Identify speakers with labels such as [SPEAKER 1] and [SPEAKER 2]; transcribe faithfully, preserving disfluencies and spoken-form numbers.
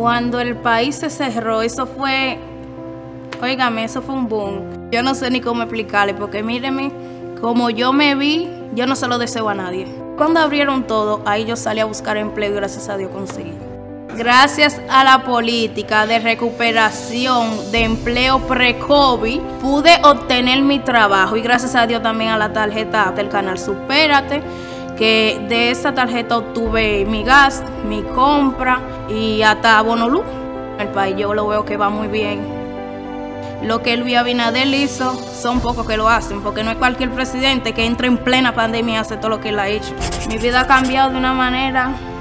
[SPEAKER 1] Cuando el país se cerró, eso fue, óigame, eso fue un boom. Yo no sé ni cómo explicarle, porque míreme, como yo me vi, yo no se lo deseo a nadie. Cuando abrieron todo, ahí yo salí a buscar empleo y gracias a Dios conseguí. Gracias a la política de recuperación de empleo pre-COVID, pude obtener mi trabajo y gracias a Dios también a la tarjeta del canal Supérate, que de esa tarjeta obtuve mi gas, mi compra y hasta bono luz. El país yo lo veo que va muy bien. Lo que Luis Abinader hizo, son pocos que lo hacen, porque no es cualquier presidente que entre en plena pandemia y hace todo lo que él ha hecho. Mi vida ha cambiado de una manera